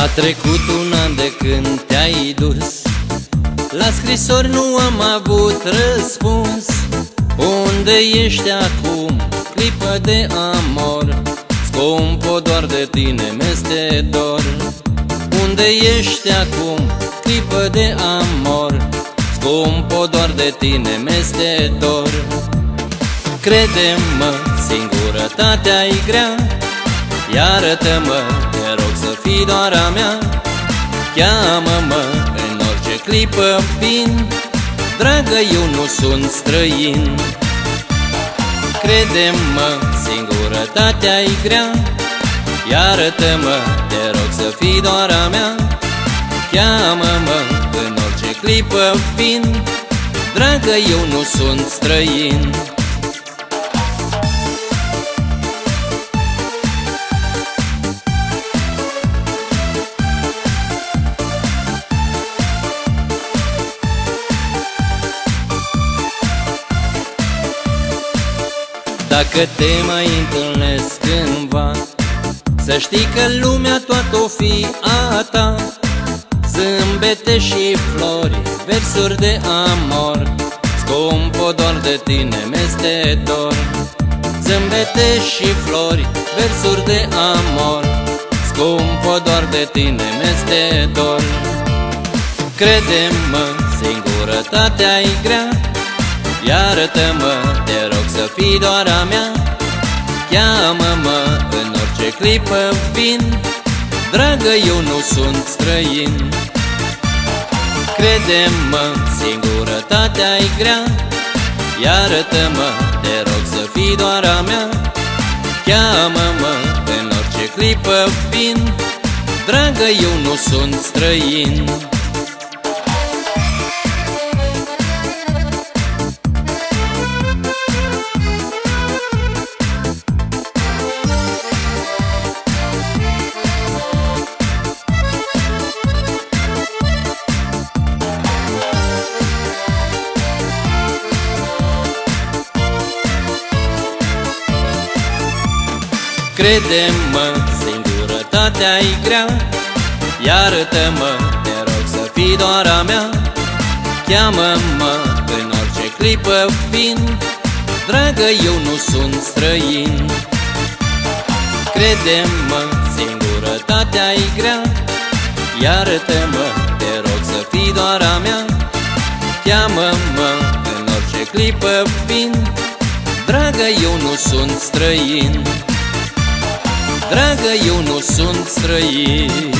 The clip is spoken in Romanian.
A trecut un an de când te-ai dus, la scrisori nu am avut răspuns. Unde ești acum, clipă de amor? Scumpo, doar de tine mi-este dor. Unde ești acum, clipă de amor? Scumpo, doar de tine mi-este dor. Crede-mă, singurătatea-i grea, iartă-mă, te rog să fii doar a mea. Cheamă-mă, în orice clipă vin, dragă, eu nu sunt străin. Crede-mă, singurătatea-i grea, iartă-mă, te rog să fii doar a mea. Cheamă-mă, în orice clipă vin, dragă, eu nu sunt străin. Dacă te mai întâlnesc cândva, să știi că lumea toată o fi a ta. Zâmbete și flori, versuri de amor, scumpo, doar de tine mi-este dor. Zâmbete și flori, versuri de amor, scumpo, doar de tine mi-este dor. Crede-mă, singurătatea-i grea, iartă-mă, te rog să fii doar a mea. Cheamă-mă, în orice clipă vin, dragă, eu nu sunt străin. Crede-mă, singurătatea-i grea, iartă-mă, te rog să fii doar a mea. Cheamă-mă, în orice clipă vin, dragă, eu nu sunt străin. Crede-mă, singurătatea-i grea, iartă-mă, te rog să fii doar a mea. Cheamă-mă, în orice clipă vin, dragă, eu nu sunt străin. Crede-mă, singurătatea-i grea, iartă-mă, te rog să fii doar a mea. Cheamă-mă, în orice clipă vin, dragă, eu nu sunt străin. Dragă, eu nu sunt străin.